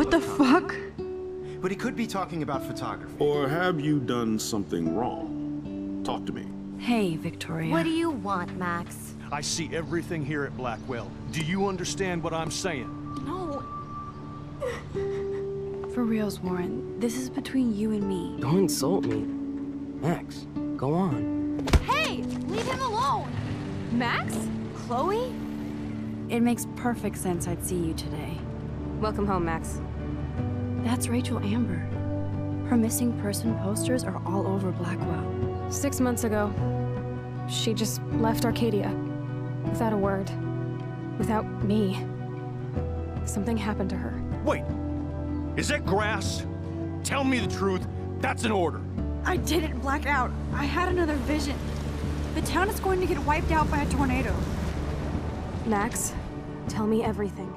What the fuck? But he could be talking about photography. Or have you done something wrong? Talk to me. Hey, Victoria. What do you want, Max? I see everything here at Blackwell. Do you understand what I'm saying? No. For reals, Warren, this is between you and me. Don't insult me. Max, go on. Hey, leave him alone. Max? Chloe? It makes perfect sense I'd see you today. Welcome home, Max. That's Rachel Amber. Her missing person posters are all over Blackwell. 6 months ago, she just left Arcadia. Without a word. Without me. Something happened to her. Wait, is that grass? Tell me the truth. That's an order. I didn't black out. I had another vision. The town is going to get wiped out by a tornado. Max, tell me everything.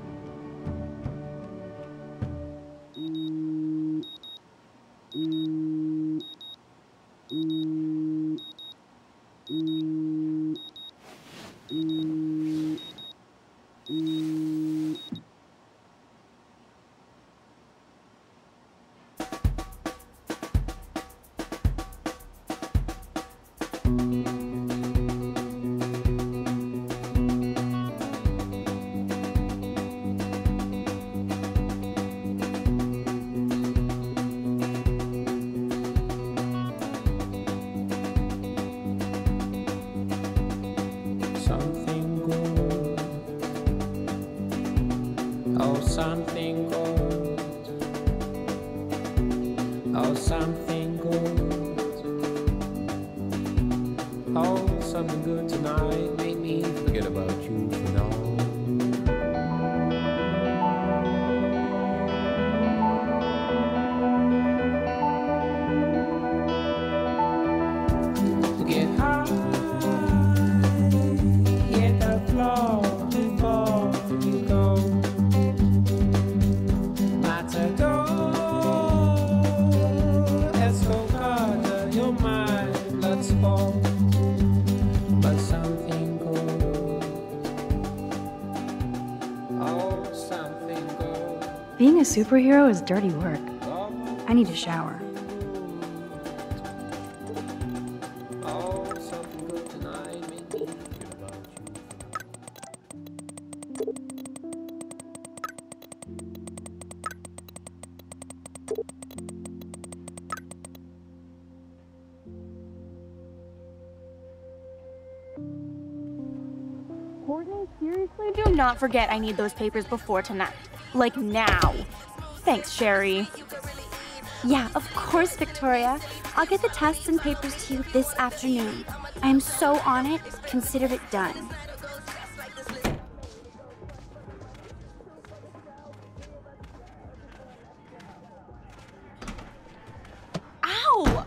Something good. Oh, something good. Oh, something good. Oh, something good tonight. Make me forget about you for now. Get high, hit the floor before you go. Matador, escocada, your mind, let's fall. But something good, oh, something good. Being a superhero is dirty work. I need a shower. Oh, something good tonight, make me forget about you. Courtney, seriously? Do not forget I need those papers before tonight. Like now. Thanks, Sherry. Yeah, of course, Victoria. I'll get the tests and papers to you this afternoon. I am so on it. Consider it done. Ow!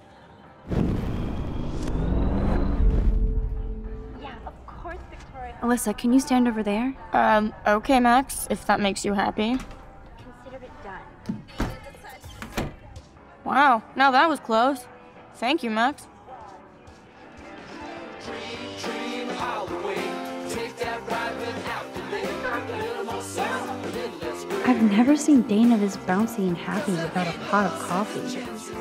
Yeah, of course, Victoria. Alyssa, can you stand over there? Okay, Max, if that makes you happy. Consider it done. Wow, now that was close. Thank you, Max. I've never seen Dana this bouncy and happy without a pot of coffee.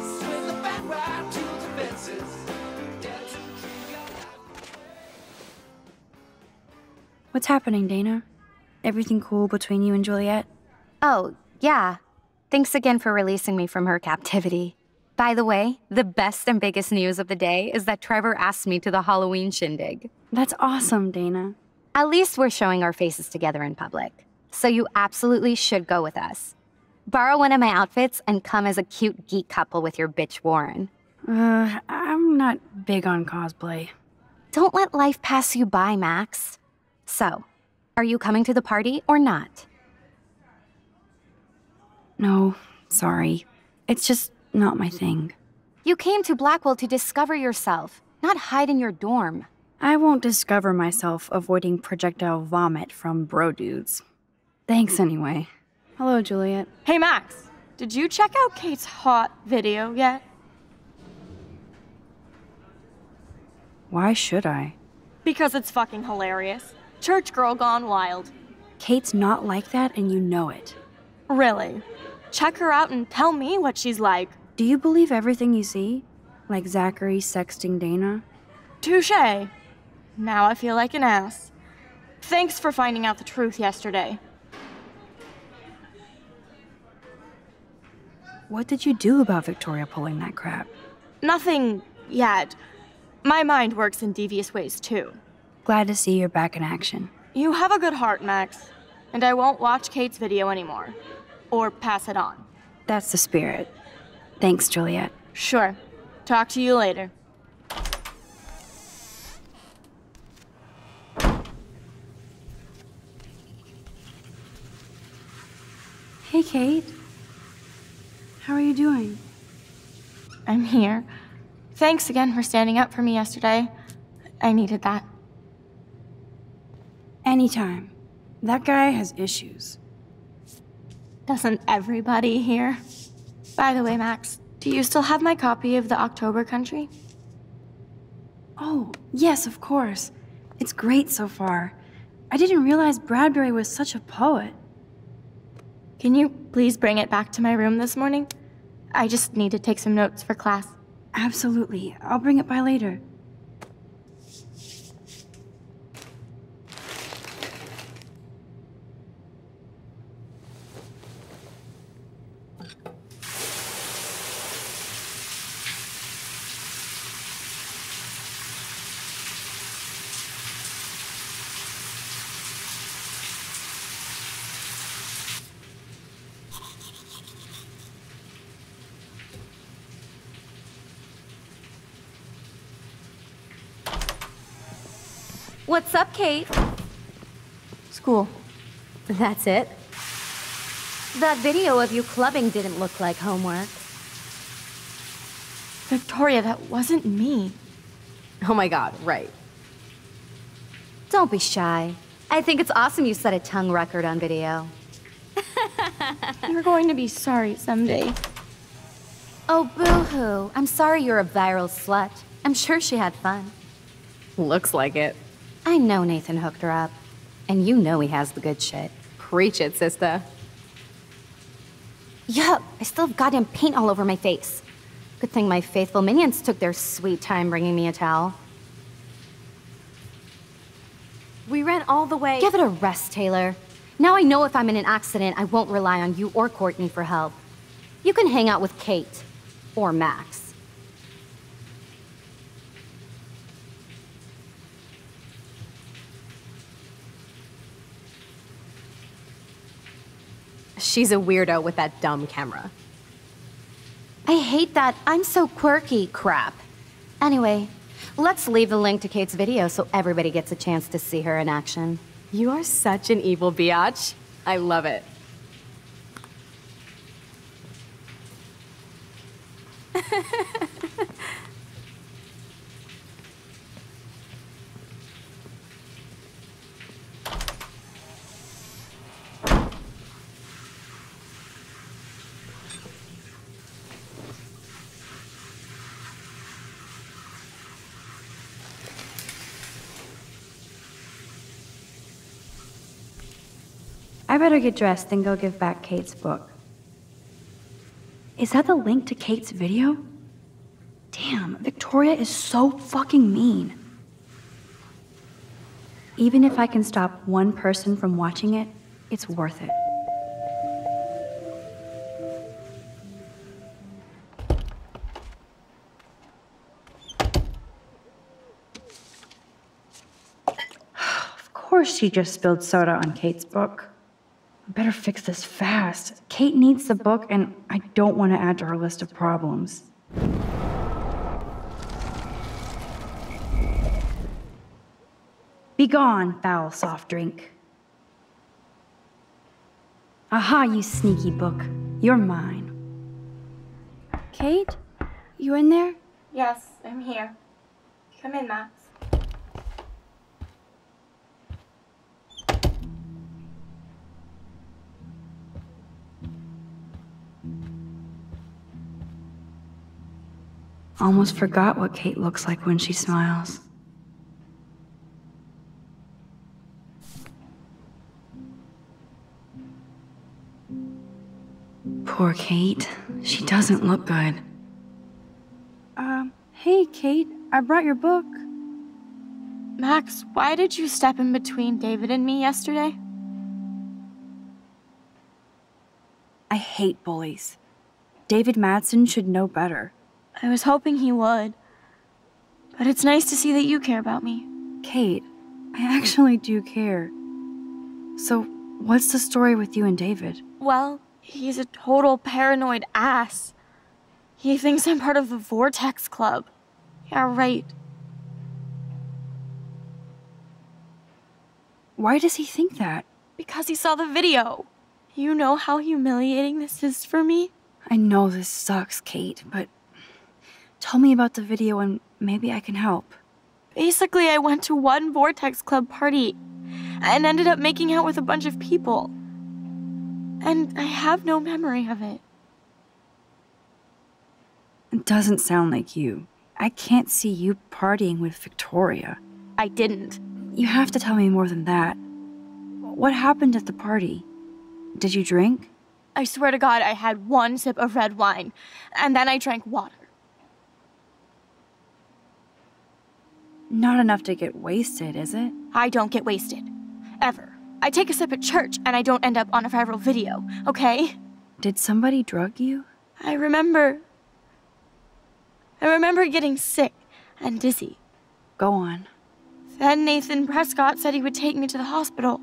What's happening, Dana? Everything cool between you and Juliet? Oh, yeah. Thanks again for releasing me from her captivity. By the way, the best and biggest news of the day is that Trevor asked me to the Halloween shindig. That's awesome, Dana. At least we're showing our faces together in public. So you absolutely should go with us. Borrow one of my outfits and come as a cute geek couple with your bitch Warren. I'm not big on cosplay. Don't let life pass you by, Max. So, are you coming to the party or not? No, sorry. It's just not my thing. You came to Blackwell to discover yourself, not hide in your dorm. I won't discover myself avoiding projectile vomit from bro dudes. Thanks anyway. Hello, Juliet. Hey, Max, did you check out Kate's hot video yet? Why should I? Because it's fucking hilarious. Church girl gone wild. Kate's not like that and you know it. Really. Check her out and tell me what she's like. Do you believe everything you see? Like Zachary sexting Dana? Touché. Now I feel like an ass. Thanks for finding out the truth yesterday. What did you do about Victoria pulling that crap? Nothing yet. My mind works in devious ways too. Glad to see you're back in action. You have a good heart, Max. And I won't watch Kate's video anymore. Or pass it on. That's the spirit. Thanks, Juliet. Sure. Talk to you later. Hey, Kate. How are you doing? I'm here. Thanks again for standing up for me yesterday. I needed that. Anytime. That guy has issues. Doesn't everybody here? By the way, Max, do you still have my copy of The October Country? Oh, yes, of course. It's great so far. I didn't realize Bradbury was such a poet. Can you please bring it back to my room this morning? I just need to take some notes for class. Absolutely. I'll bring it by later. What's up, Kate? School. That's it? That video of you clubbing didn't look like homework. Victoria, that wasn't me. Oh my god, right. Don't be shy. I think it's awesome you set a tongue record on video. You're going to be sorry someday. Oh, boo-hoo. I'm sorry you're a viral slut. I'm sure she had fun. Looks like it. I know Nathan hooked her up. And you know he has the good shit. Preach it, sister. Yup, I still have goddamn paint all over my face. Good thing my faithful minions took their sweet time bringing me a towel. We ran all the way. Give it a rest, Taylor. Now I know if I'm in an accident, I won't rely on you or Courtney for help. You can hang out with Kate. Or Max. She's a weirdo with that dumb camera. I hate that I'm so quirky crap. Anyway, let's leave the link to Kate's video so everybody gets a chance to see her in action. You are such an evil biatch. I love it. I better get dressed and go give back Kate's book. Is that the link to Kate's video? Damn, Victoria is so fucking mean. Even if I can stop one person from watching it, it's worth it. Of course she just spilled soda on Kate's book. I better fix this fast. Kate needs the book, and I don't want to add to her list of problems. Be gone, foul soft drink. Aha, you sneaky book. You're mine. Kate? You in there? Yes, I'm here. Come in, Max. Almost forgot what Kate looks like when she smiles. Poor Kate. She doesn't look good. Hey, Kate. I brought your book. Max, why did you step in between David and me yesterday? I hate bullies. David Madsen should know better. I was hoping he would. But it's nice to see that you care about me. Kate, I actually do care. So, what's the story with you and David? Well, he's a total paranoid ass. He thinks I'm part of the Vortex Club. Yeah, right. Why does he think that? Because he saw the video. You know how humiliating this is for me? I know this sucks, Kate, but tell me about the video and maybe I can help. Basically, I went to one Vortex Club party and ended up making out with a bunch of people. And I have no memory of it. It doesn't sound like you. I can't see you partying with Victoria. I didn't. You have to tell me more than that. What happened at the party? Did you drink? I swear to God, I had one sip of red wine, and then I drank water. Not enough to get wasted, is it? I don't get wasted. Ever. I take a sip at church, and I don't end up on a viral video, okay? Did somebody drug you? I remember getting sick and dizzy. Go on. Then Nathan Prescott said he would take me to the hospital.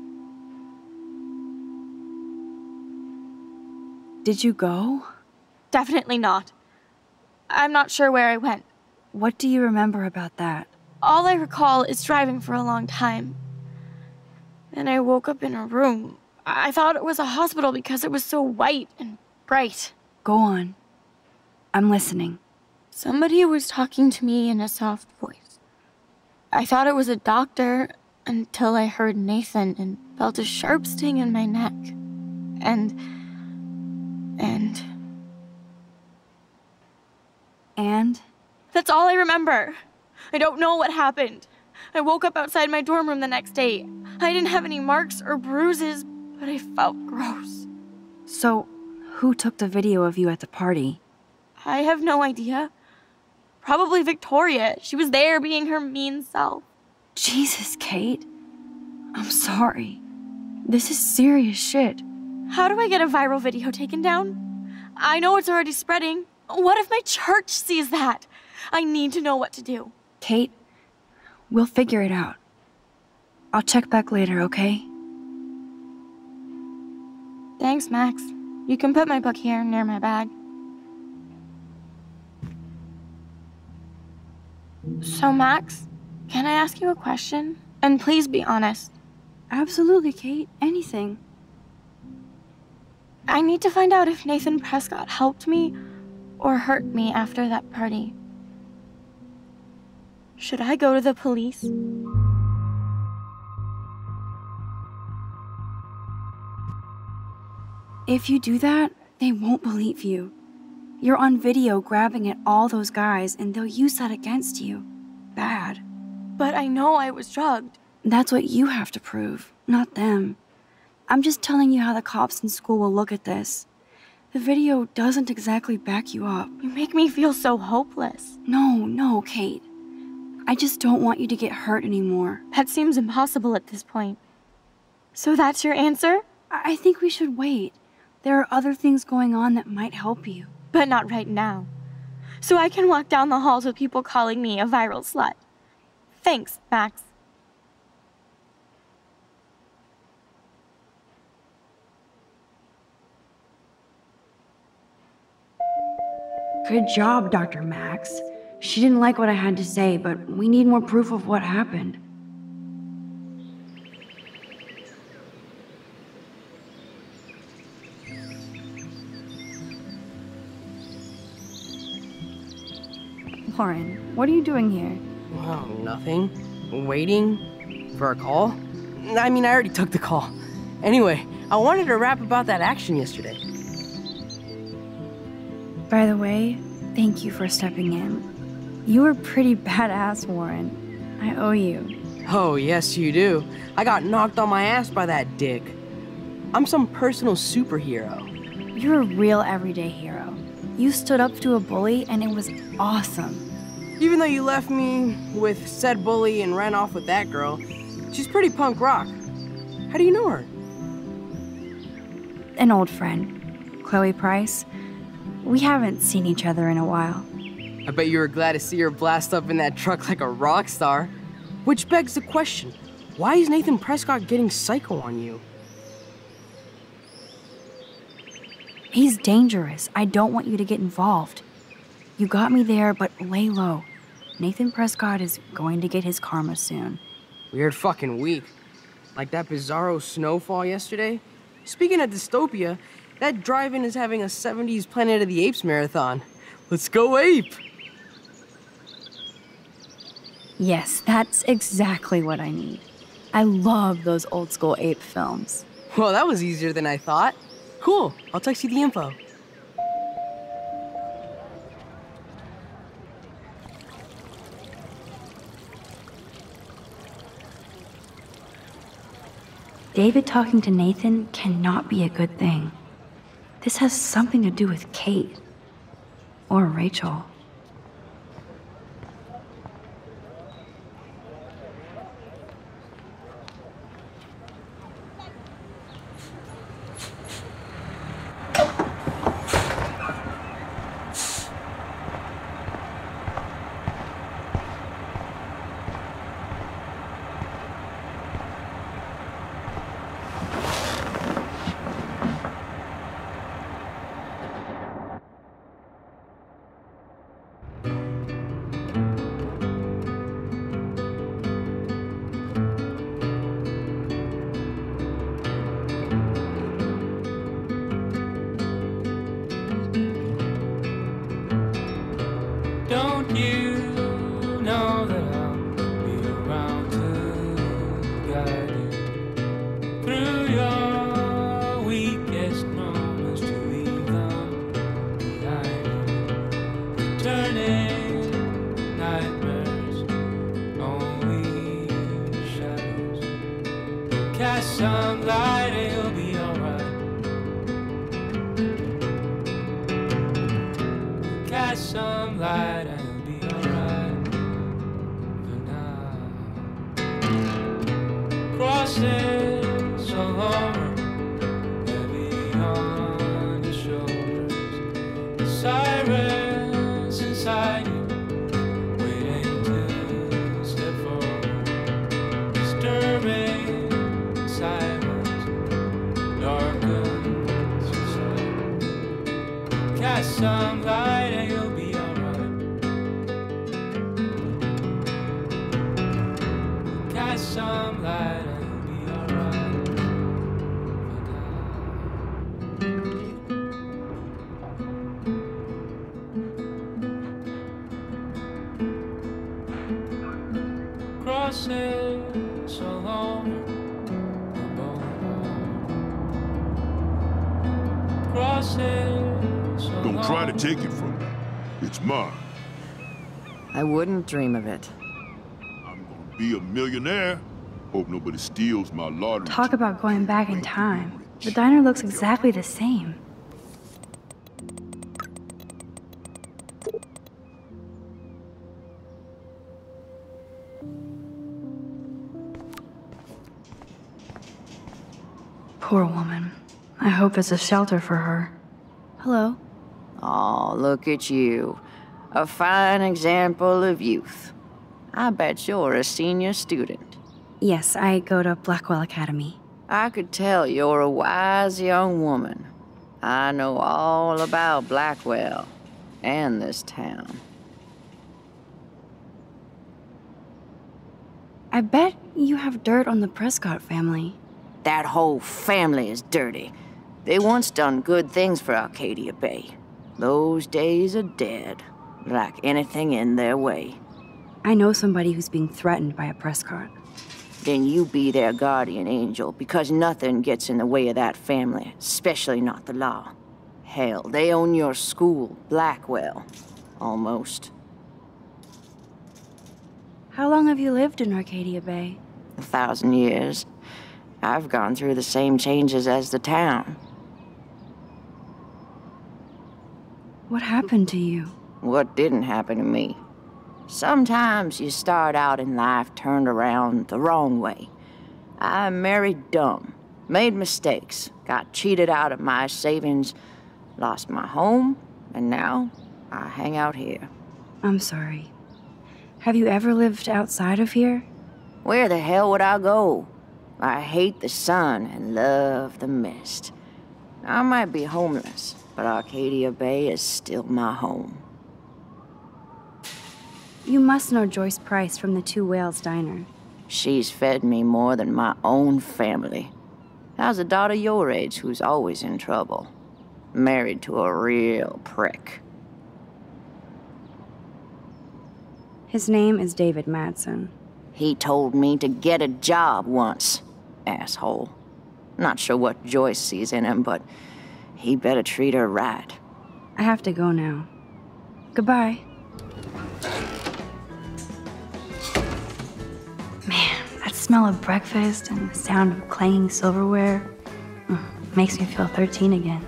Did you go? Definitely not. I'm not sure where I went. What do you remember about that? All I recall is driving for a long time. Then I woke up in a room. I thought it was a hospital because it was so white and bright. Go on. I'm listening. Somebody was talking to me in a soft voice. I thought it was a doctor until I heard Nathan and felt a sharp sting in my neck. And... That's all I remember. I don't know what happened. I woke up outside my dorm room the next day. I didn't have any marks or bruises, but I felt gross. So, who took the video of you at the party? I have no idea. Probably Victoria. She was there being her mean self. Jesus, Kate. I'm sorry. This is serious shit. How do I get a viral video taken down? I know it's already spreading. What if my church sees that? I need to know what to do. Kate, we'll figure it out. I'll check back later, okay? Thanks, Max. You can put my book here near my bag. So, Max, can I ask you a question? And please be honest. Absolutely, Kate. Anything. I need to find out if Nathan Prescott helped me or hurt me after that party. Should I go to the police? If you do that, they won't believe you. You're on video grabbing at all those guys, and they'll use that against you. Bad. But I know I was drugged. That's what you have to prove, not them. I'm just telling you how the cops in school will look at this. The video doesn't exactly back you up. You make me feel so hopeless. No, Kate. I just don't want you to get hurt anymore. That seems impossible at this point. So that's your answer? I think we should wait. There are other things going on that might help you. But not right now. So I can walk down the halls with people calling me a viral slut. Thanks, Max. Good job, Dr. Max. She didn't like what I had to say, but we need more proof of what happened. Lauren, what are you doing here? Well, nothing. Waiting for a call? I mean, I already took the call. Anyway, I wanted to rap about that action yesterday. By the way, thank you for stepping in. You were pretty badass, Warren. I owe you. Oh, yes, you do. I got knocked on my ass by that dick. I'm some personal superhero. You're a real everyday hero. You stood up to a bully and it was awesome. Even though you left me with said bully and ran off with that girl, she's pretty punk rock. How do you know her? An old friend, Chloe Price. We haven't seen each other in a while. I bet you were glad to see her blast up in that truck like a rock star. Which begs the question, why is Nathan Prescott getting psycho on you? He's dangerous. I don't want you to get involved. You got me there, but lay low. Nathan Prescott is going to get his karma soon. Weird fucking week. Like that bizarro snowfall yesterday. Speaking of dystopia, that drive-in is having a 70s Planet of the Apes marathon. Let's go ape! Yes, that's exactly what I need. I love those old school ape films. Well, that was easier than I thought. Cool, I'll text you the info. David talking to Nathan cannot be a good thing. This has something to do with Kate. Or Rachel. Don't you know that I'll be around to guide you through your weakest moments, to leave them behind you? Turning nightmares, only shadows. Cast some light and you'll be alright. Cast some light and you'll be alright for now. Crossing so long, heavy on your shoulders. The sirens inside you, waiting to step forward. Disturbing silence, darkens inside. Cast some light and you'll be alright. Cast some light and you'll be alright for now. Crossing so long, crossing so long. Don't try to take it from me. It's mine. I wouldn't dream of it. I'm gonna be a millionaire. Hope nobody steals my lottery. Talk about going back in time. The diner looks exactly the same. Poor woman. I hope there's a shelter for her. Hello. Oh, look at you. A fine example of youth. I bet you're a senior student. Yes, I go to Blackwell Academy. I could tell you're a wise young woman. I know all about Blackwell and this town. I bet you have dirt on the Prescott family. That whole family is dirty. They once done good things for Arcadia Bay. Those days are dead, like anything in their way. I know somebody who's being threatened by a Prescott. Then you be their guardian angel, because nothing gets in the way of that family, especially not the law. Hell, they own your school, Blackwell. Almost. How long have you lived in Arcadia Bay? 1,000 years. I've gone through the same changes as the town. What happened to you? What didn't happen to me? Sometimes you start out in life turned around the wrong way. I married dumb, made mistakes, got cheated out of my savings, lost my home, and now I hang out here. I'm sorry. Have you ever lived outside of here? Where the hell would I go? I hate the sun and love the mist. I might be homeless, but Arcadia Bay is still my home. You must know Joyce Price from the Two Whales Diner. She's fed me more than my own family. How's a daughter your age who's always in trouble? Married to a real prick. His name is David Madsen. He told me to get a job once, asshole. Not sure what Joyce sees in him, but he better treat her right. I have to go now. Goodbye. Man, that smell of breakfast and the sound of clanging silverware makes me feel 13 again.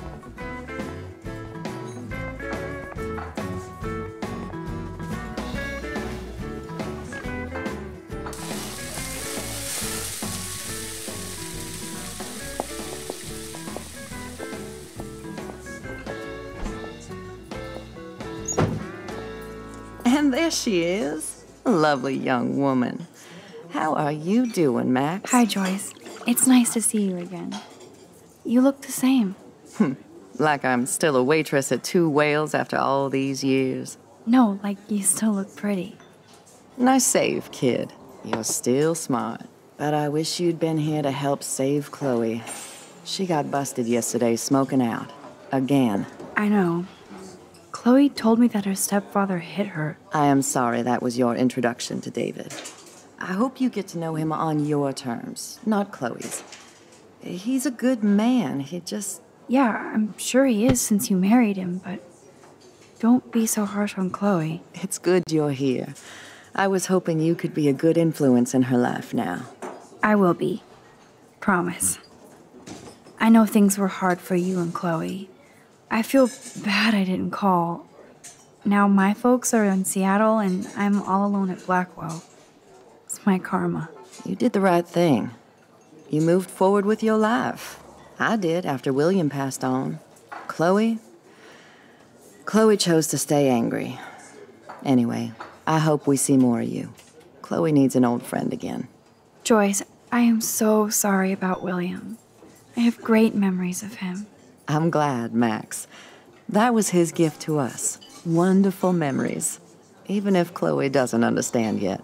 And there she is. A lovely young woman. How are you doing, Max? Hi, Joyce. It's nice to see you again. You look the same. Like I'm still a waitress at Two Whales after all these years. No, like you still look pretty. Nice save, kid. You're still smart. But I wish you'd been here to help save Chloe. She got busted yesterday smoking out. Again. I know. Chloe told me that her stepfather hit her. I am sorry that was your introduction to David. I hope you get to know him on your terms, not Chloe's. He's a good man, he just... Yeah, I'm sure he is since you married him, but don't be so harsh on Chloe. It's good you're here. I was hoping you could be a good influence in her life now. I will be. Promise. I know things were hard for you and Chloe. I feel bad I didn't call. Now my folks are in Seattle and I'm all alone at Blackwell. It's my karma. You did the right thing. You moved forward with your life. I did after William passed on. Chloe chose to stay angry. Anyway, I hope we see more of you. Chloe needs an old friend again. Joyce, I am so sorry about William. I have great memories of him. I'm glad, Max. That was his gift to us. Wonderful memories. Even if Chloe doesn't understand yet.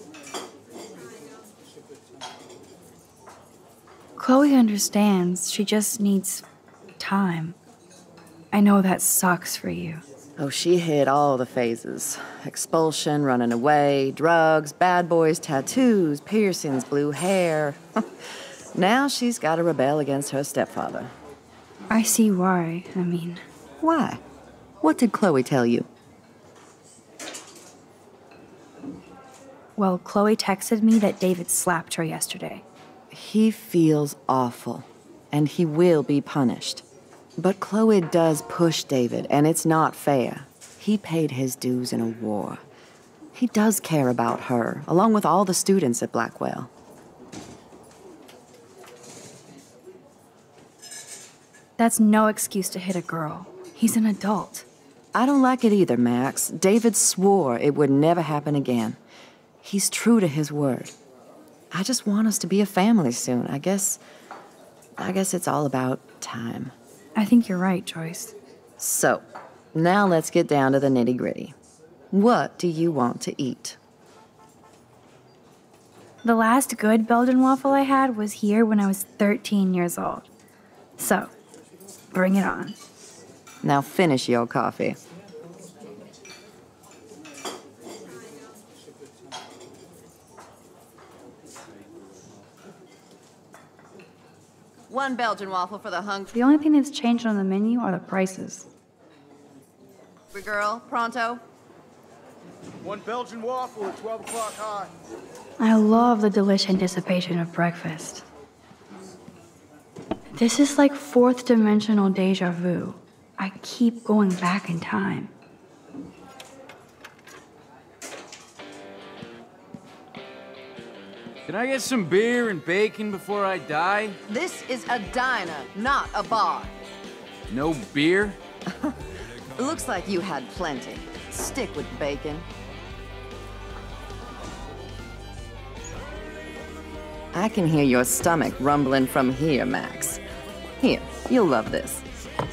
Chloe understands. She just needs time. I know that sucks for you. Oh, she hit all the phases. Expulsion, running away, drugs, bad boys, tattoos, piercings, blue hair. Now she's got to rebel against her stepfather. I see why. I mean... Why? What did Chloe tell you? Well, Chloe texted me that David slapped her yesterday. He feels awful, and he will be punished. But Chloe does push David, and it's not fair. He paid his dues in a war. He does care about her, along with all the students at Blackwell. That's no excuse to hit a girl. He's an adult. I don't like it either, Max. David swore it would never happen again. He's true to his word. I just want us to be a family soon. I guess it's all about time. I think you're right, Joyce. So, now let's get down to the nitty-gritty. What do you want to eat? The last good Belgian waffle I had was here when I was 13 years old. So, bring it on. Now finish your coffee. One Belgian waffle for the hungry The only thing that's changed on the menu are the prices. girl. Pronto? One Belgian waffle at 12 o'clock high. I love the delish anticipation of breakfast. This is like fourth dimensional deja vu. I keep going back in time. Can I get some beer and bacon before I die? This is a diner, not a bar. No beer? Looks like you had plenty. Stick with bacon. I can hear your stomach rumbling from here, Max. Here, you'll love this.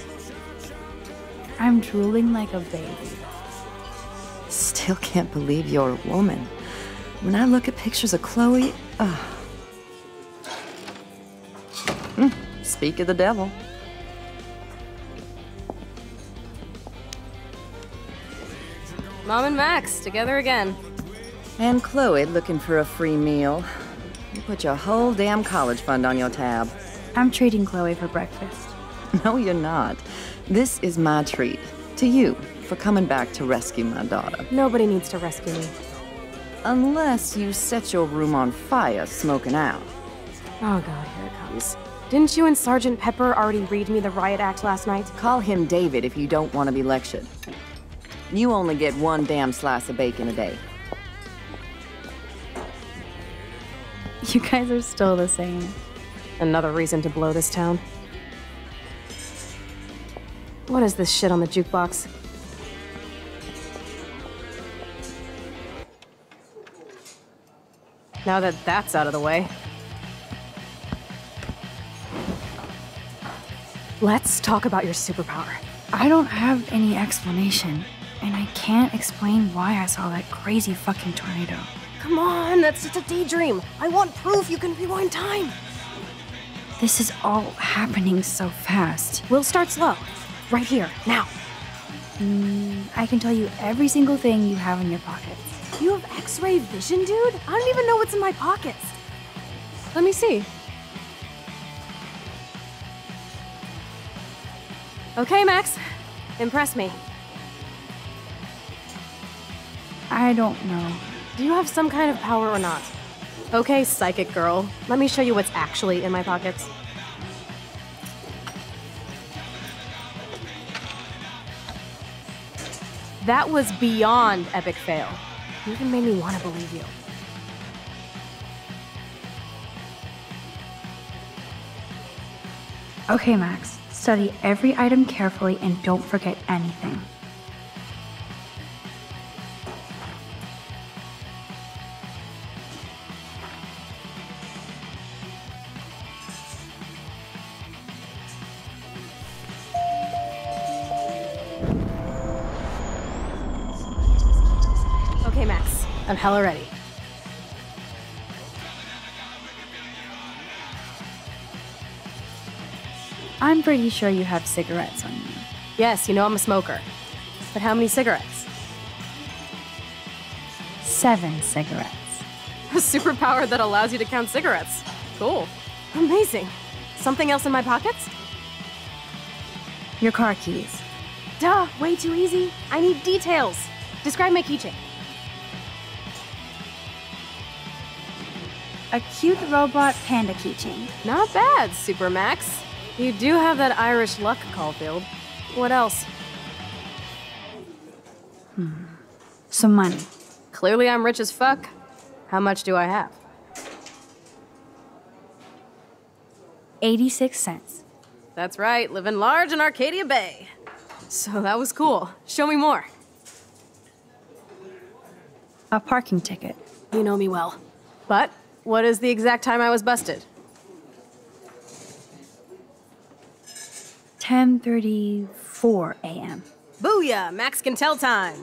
I'm drooling like a baby. Still can't believe you're a woman. When I look at pictures of Chloe, speak of the devil. Mom and Max, together again. And Chloe looking for a free meal. You put your whole damn college fund on your tab. I'm treating Chloe for breakfast. No, you're not. This is my treat. To you, for coming back to rescue my daughter. Nobody needs to rescue me. Unless you set your room on fire smoking out. Oh god, here it comes. Didn't you and Sergeant Pepper already read me the riot act last night? Call him David if you don't want to be lectured. You only get one damn slice of bacon a day. You guys are still the same. Another reason to blow this town. What is this shit on the jukebox? Now that that's out of the way. Let's talk about your superpower. I don't have any explanation, and I can't explain why I saw that crazy fucking tornado. Come on, that's just a daydream. I want proof you can rewind time. This is all happening so fast. We'll start slow. Right here, now. I can tell you every single thing you have in your pockets. You have X-ray vision, dude? I don't even know what's in my pockets. Let me see. Okay, Max. Impress me. I don't know. Do you have some kind of power or not? Okay, psychic girl. Let me show you what's actually in my pockets. That was beyond epic fail. You even made me want to believe you. Okay, Max. Study every item carefully and don't forget anything. Okay, Max. I'm hella ready. I'm pretty sure you have cigarettes on you. Yes, you know I'm a smoker. But how many cigarettes? 7 cigarettes. A superpower that allows you to count cigarettes. Cool. Amazing. Something else in my pockets? Your car keys. Duh, way too easy. I need details. Describe my keychain. A cute robot panda keychain. Not bad, Super Max. You do have that Irish luck, Caulfield. What else? Some money. Clearly I'm rich as fuck. How much do I have? 86 cents. That's right, living large in Arcadia Bay. So that was cool. Show me more. A parking ticket. You know me well. But what is the exact time I was busted? 10:34 a.m. Booyah! Max can tell time.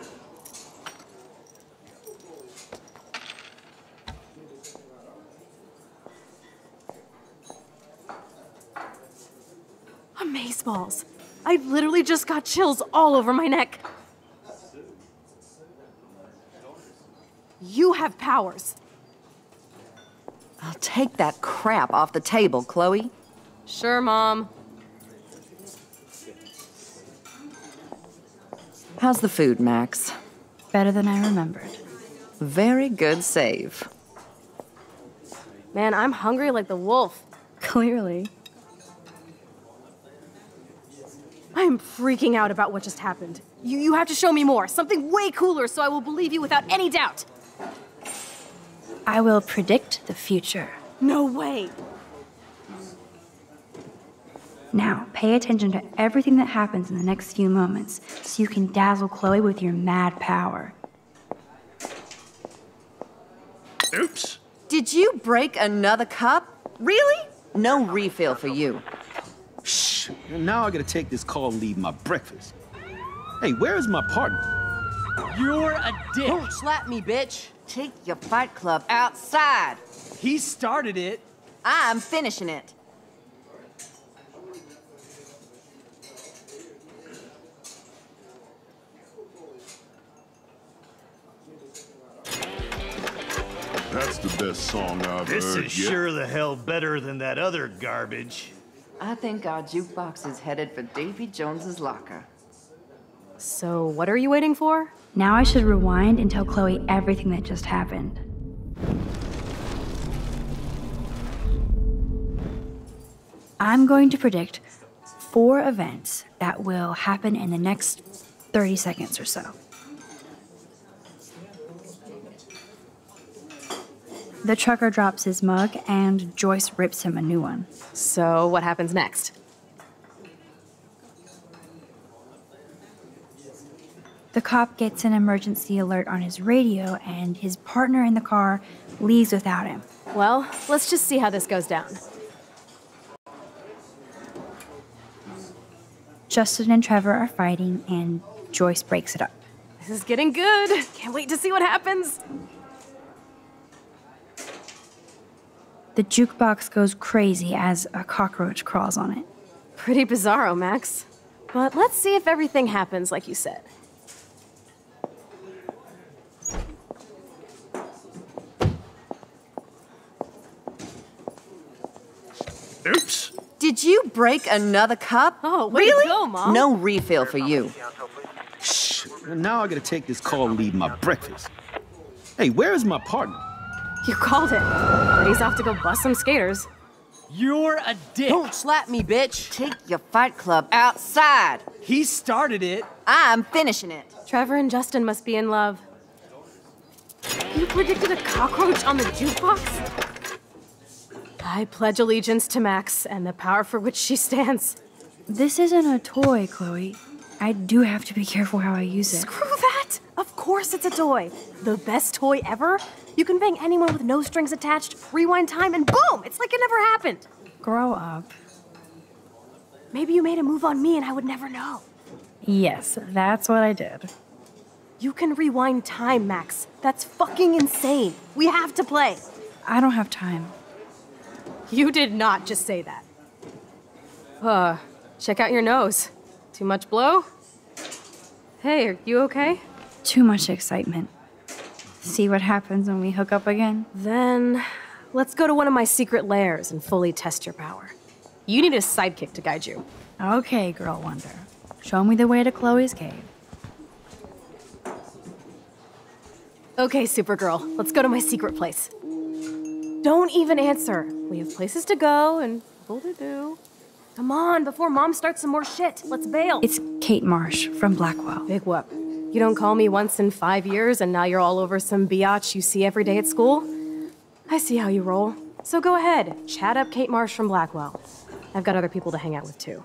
Amazeballs. I literally just got chills all over my neck. You have powers. I'll take that crap off the table, Chloe. Sure, Mom. How's the food, Max? Better than I remembered. Very good save. Man, I'm hungry like the wolf. Clearly. I'm freaking out about what just happened. You have to show me more, something way cooler, so I will believe you without any doubt. I will predict the future. No way. Now, pay attention to everything that happens in the next few moments so you can dazzle Chloe with your mad power. Oops. Did you break another cup? Really? No refill for you. Shh. Now I gotta take this call and leave my breakfast. Hey, where is my partner? You're a dick. Don't slap me, bitch. Take your fight club outside. He started it. I'm finishing it. That's the best song I've This heard is yet. sure the hell better than that other garbage. I think our jukebox is headed for Davy Jones's locker. So, what are you waiting for? Now I should rewind and tell Chloe everything that just happened. I'm going to predict 4 events that will happen in the next 30 seconds or so. The trucker drops his mug and Joyce rips him a new one. So, what happens next? The cop gets an emergency alert on his radio and his partner in the car leaves without him. Well, let's just see how this goes down. Justin and Trevor are fighting and Joyce breaks it up. This is getting good. Can't wait to see what happens. The jukebox goes crazy as a cockroach crawls on it. Pretty bizarro, Max. But let's see if everything happens like you said. Oops. Did you break another cup? Oh, way really? to go, Mom. No refill for you. Shh. Now I gotta take this call and leave my breakfast. Hey, where is my partner? You called it. But he's off to go bust some skaters. You're a dick. Don't slap me, bitch. Take your fight club outside. He started it. I'm finishing it. Trevor and Justin must be in love. You predicted a cockroach on the jukebox? I pledge allegiance to Max and the power for which she stands. This isn't a toy, Chloe. I do have to be careful how I use it. Screw that! Of course it's a toy. The best toy ever? You can bang anyone with no strings attached, rewind time, and boom! It's like it never happened. Grow up. Maybe you made a move on me and I would never know. Yes, that's what I did. You can rewind time, Max. That's fucking insane. We have to play. I don't have time. You did not just say that. Check out your nose. Too much blow? Hey, are you okay? Too much excitement. See what happens when we hook up again? Then, let's go to one of my secret lairs and fully test your power. You need a sidekick to guide you. Okay, Girl Wonder. Show me the way to Chloe's cave. Okay, Supergirl, let's go to my secret place. Don't even answer. We have places to go and people to do. Come on, before Mom starts some more shit. Let's bail. It's Kate Marsh from Blackwell. Big whoop. You don't call me once in 5 years and now you're all over some biatch you see every day at school? I see how you roll. So go ahead, chat up Kate Marsh from Blackwell. I've got other people to hang out with too.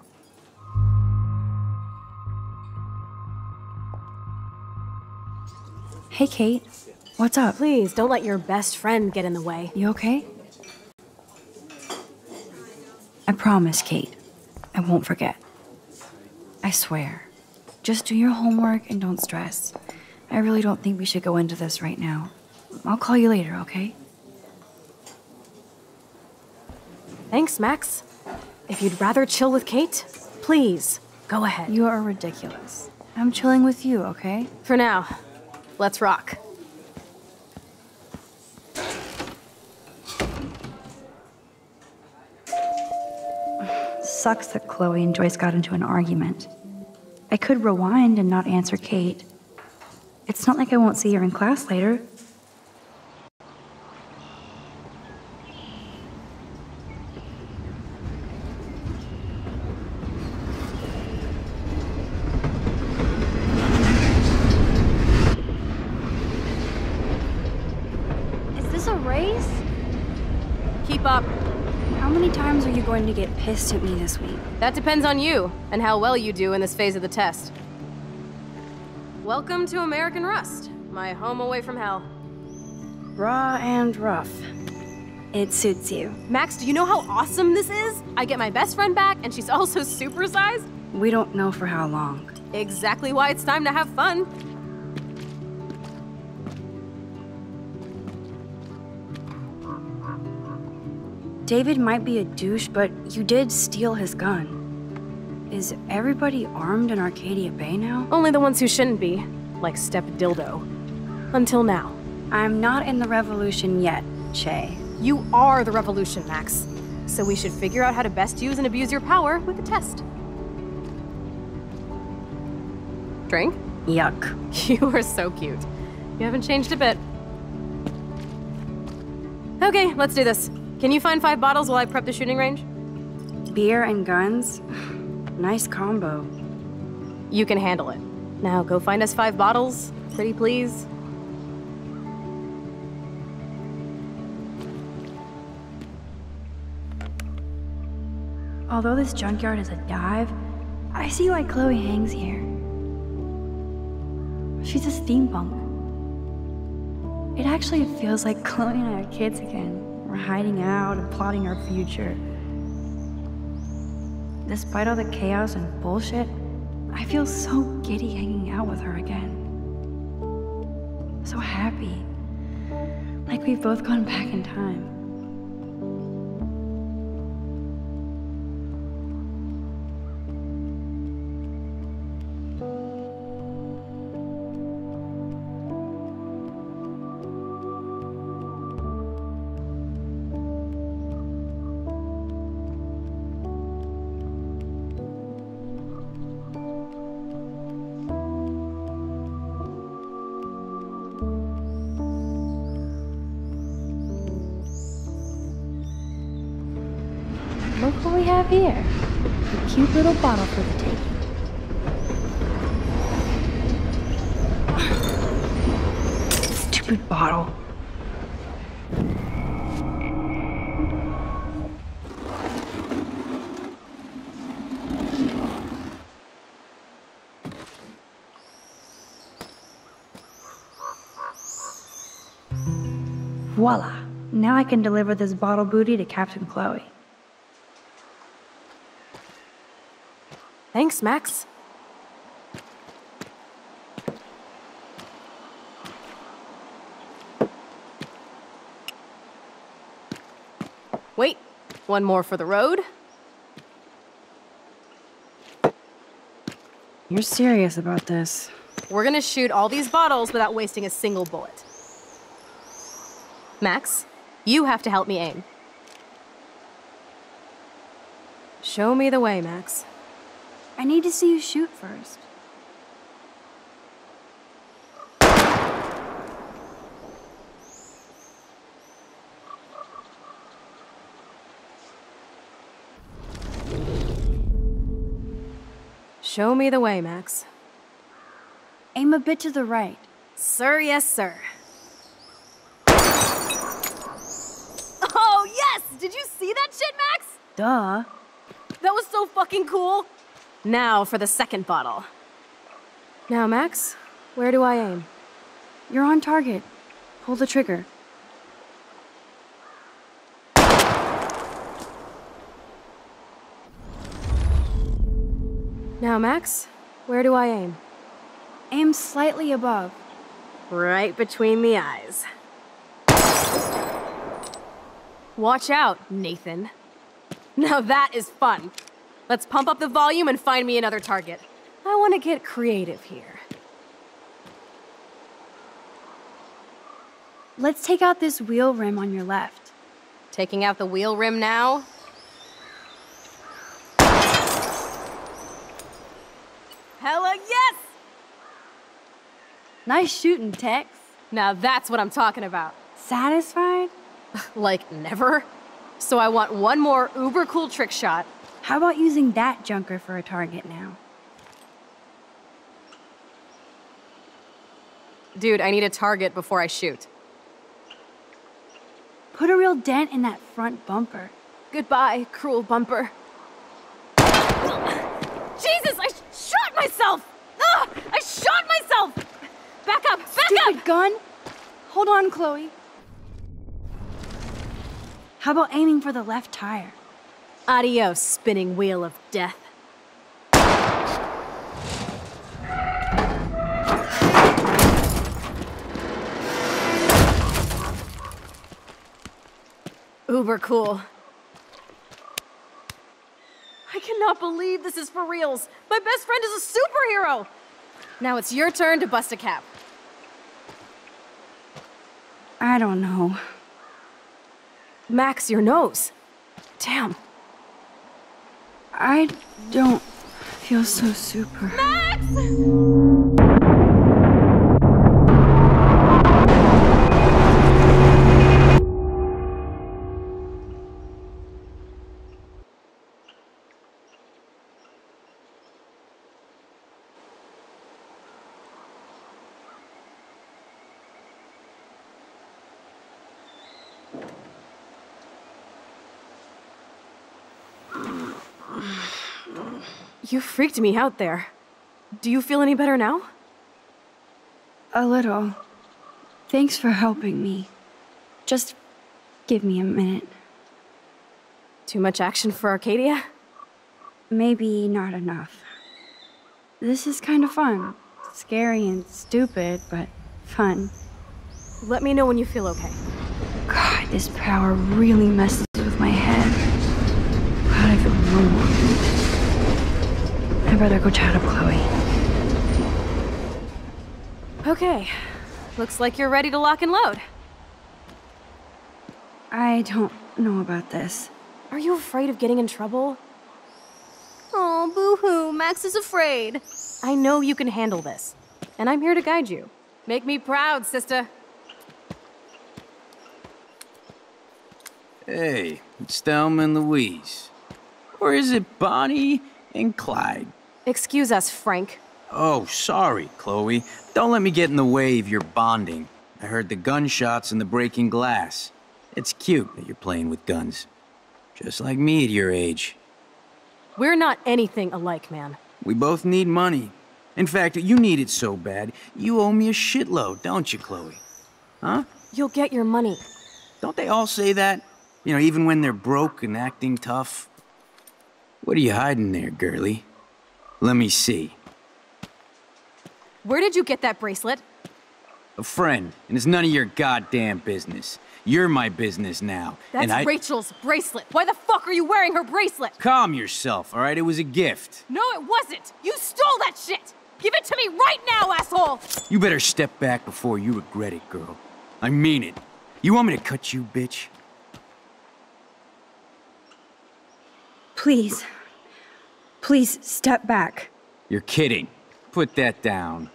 Hey, Kate. What's up? Please, don't let your best friend get in the way. You okay? I promise, Kate. I won't forget. I swear. Just do your homework and don't stress. I really don't think we should go into this right now. I'll call you later, okay? Thanks, Max. If you'd rather chill with Kate, please, go ahead. You are ridiculous. I'm chilling with you, okay? For now, let's rock. Sucks that Chloe and Joyce got into an argument. I could rewind and not answer Kate. It's not like I won't see her in class later. many times are you going to get pissed at me this week? That depends on you, and how well you do in this phase of the test. Welcome to American Rust, my home away from hell. Raw and rough. It suits you. Max, do you know how awesome this is? I get my best friend back, and she's also supersized. We don't know for how long. Exactly why it's time to have fun. David might be a douche, but you did steal his gun. Is everybody armed in Arcadia Bay now? Only the ones who shouldn't be, like Step Dildo. Until now. I'm not in the revolution yet, Che. You are the revolution, Max. So we should figure out how to best use and abuse your power with the test. Drink? Yuck. You are so cute. You haven't changed a bit. Okay, let's do this. Can you find 5 bottles while I prep the shooting range? Beer and guns? Nice combo. You can handle it. Now go find us 5 bottles, pretty please. Although this junkyard is a dive, I see why Chloe hangs here. She's a steampunk. It actually feels like Chloe and I are kids again. We're hiding out and plotting our future. Despite all the chaos and bullshit, I feel so giddy hanging out with her again. So happy. Like we've both gone back in time. Look what we have here. A cute little bottle for the taking. Stupid bottle. Voila! Now I can deliver this bottle booty to Captain Chloe. Thanks, Max. Wait, one more for the road. You're serious about this? We're gonna shoot all these bottles without wasting a single bullet. Max, you have to help me aim. Show me the way, Max. I need to see you shoot first. Show me the way, Max. Aim a bit to the right. Sir, yes, sir. Oh, yes! Did you see that shit, Max? Duh. That was so fucking cool. Now for the second bottle. Now, Max, where do I aim? You're on target. Pull the trigger. Now, Max, where do I aim? Aim slightly above. Right between the eyes. Watch out, Nathan. Now that is fun. Let's pump up the volume and find me another target. I want to get creative here. Let's take out this wheel rim on your left. Taking out the wheel rim now? Hella yes! Nice shooting, Tex. Now that's what I'm talking about. Satisfied? Like never? So I want one more uber cool trick shot. How about using that junker for a target now? Dude, I need a target before I shoot. Put a real dent in that front bumper. Goodbye, cruel bumper. Jesus, I shot myself! Ugh, I shot myself! Back up, back Stupid up! gun! Hold on, Chloe. How about aiming for the left tire? Adios, spinning wheel of death. Uber cool. I cannot believe this is for reals. My best friend is a superhero. Now it's your turn to bust a cap. I don't know. Max, your nose. Damn. I don't feel so super. Max! You freaked me out there. Do you feel any better now? A little. Thanks for helping me. Just give me a minute. Too much action for Arcadia? Maybe not enough. This is kind of fun. Scary and stupid, but fun. Let me know when you feel okay. God, this power really messes with my head. Glad I feel normal. I better go chat up Chloe. Okay. Looks like you're ready to lock and load. I don't know about this. Are you afraid of getting in trouble? Oh, boo-hoo, Max is afraid. I know you can handle this, and I'm here to guide you. Make me proud, sister. Hey, it's Thelma and Louise. Or is it Bonnie and Clyde? Excuse us, Frank. Oh, sorry, Chloe. Don't let me get in the way of your bonding. I heard the gunshots and the breaking glass. It's cute that you're playing with guns. Just like me at your age. We're not anything alike, man. We both need money. In fact, you need it so bad, you owe me a shitload, don't you, Chloe? Huh? You'll get your money. Don't they all say that? You know, even when they're broke and acting tough? What are you hiding there, girlie? Let me see. Where did you get that bracelet? A friend, and it's none of your goddamn business. You're my business now. That's Rachel's bracelet. Why the fuck are you wearing her bracelet? Calm yourself, all right? It was a gift. No, it wasn't. You stole that shit. Give it to me right now, asshole. You better step back before you regret it, girl. I mean it. You want me to cut you, bitch? Please. Please, step back. You're kidding. Put that down.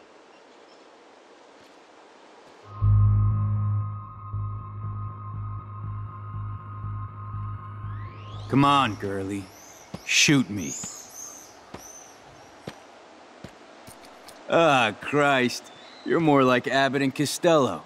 Come on, girlie. Shoot me. Ah, Christ. You're more like Abbott and Costello.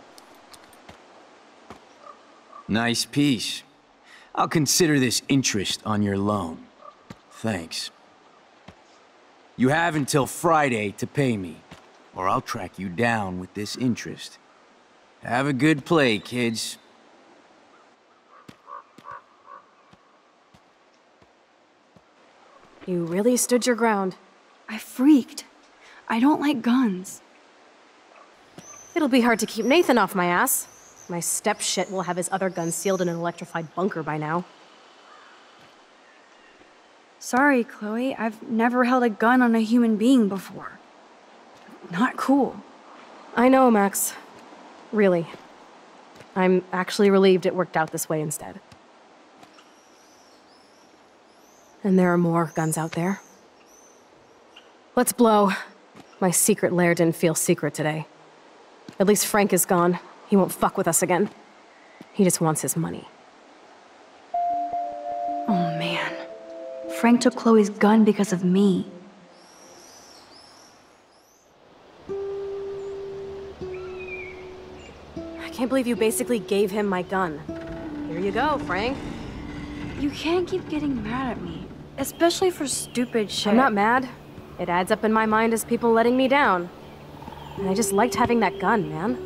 Nice piece. I'll consider this interest on your loan. Thanks. You have until Friday to pay me, or I'll track you down with this interest. Have a good play, kids. You really stood your ground. I freaked. I don't like guns. It'll be hard to keep Nathan off my ass. My step-shit will have his other gun sealed in an electrified bunker by now. Sorry, Chloe. I've never held a gun on a human being before. Not cool. I know, Max. Really. I'm actually relieved it worked out this way instead. And there are more guns out there. Let's blow. My secret lair didn't feel secret today. At least Frank is gone. He won't fuck with us again. He just wants his money. Oh, man. Frank took Chloe's gun because of me. I can't believe you basically gave him my gun. Here you go, Frank. You can't keep getting mad at me, especially for stupid shit. I'm not mad. It adds up in my mind as people letting me down. And I just liked having that gun, man.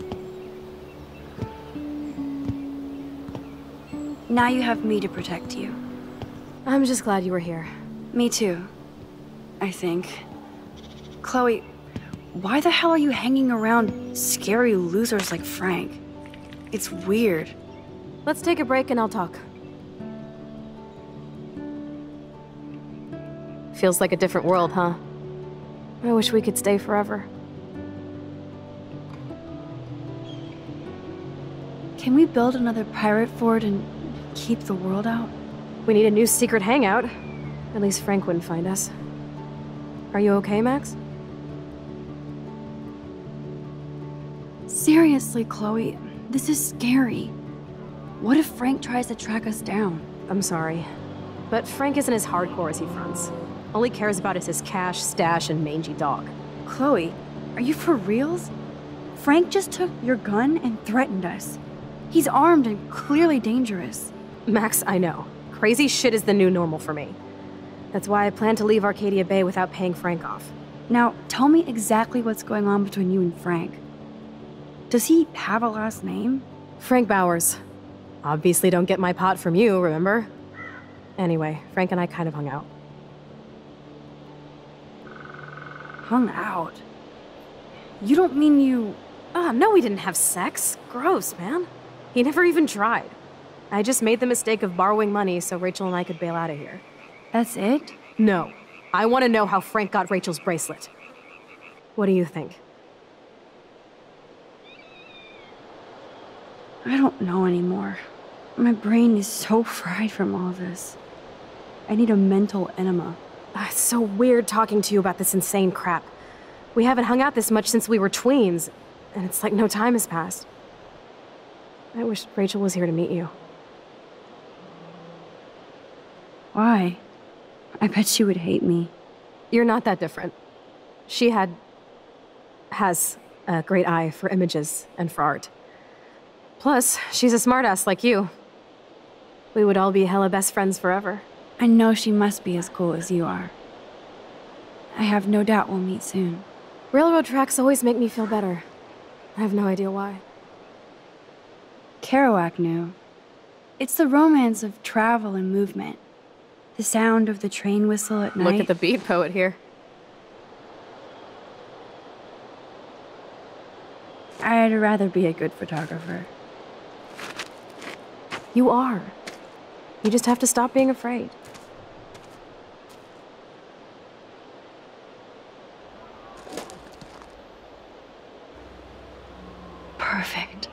Now you have me to protect you. I'm just glad you were here. Me too, I think. Chloe, why the hell are you hanging around scary losers like Frank? It's weird. Let's take a break and I'll talk. Feels like a different world, huh? I wish we could stay forever. Can we build another pirate fort and keep the world out? We need a new secret hangout. At least Frank wouldn't find us. Are you okay, Max? Seriously, Chloe, this is scary. What if Frank tries to track us down? I'm sorry, but Frank isn't as hardcore as he fronts. All he cares about is his cash, stash, and mangy dog. Chloe, are you for reals? Frank just took your gun and threatened us. He's armed and clearly dangerous. Max, I know. Crazy shit is the new normal for me. That's why I plan to leave Arcadia Bay without paying Frank off. Now, tell me exactly what's going on between you and Frank. Does he have a last name? Frank Bowers. Obviously don't get my pot from you, remember? Anyway, Frank and I kind of hung out. Hung out? You don't mean you... No, we didn't have sex. Gross, man. He never even tried. I just made the mistake of borrowing money so Rachel and I could bail out of here. That's it? No. I want to know how Frank got Rachel's bracelet. What do you think? I don't know anymore. My brain is so fried from all this. I need a mental enema. It's so weird talking to you about this insane crap. We haven't hung out this much since we were tweens, and it's like no time has passed. I wish Rachel was here to meet you. Why? I bet she would hate me. You're not that different. She has a great eye for images and for art. Plus, she's a smartass like you. We would all be hella best friends forever. I know she must be as cool as you are. I have no doubt we'll meet soon. Railroad tracks always make me feel better. I have no idea why. Kerouac knew. It's the romance of travel and movement. The sound of the train whistle at night. Look at the beat poet here. I'd rather be a good photographer. You are. You just have to stop being afraid. Perfect.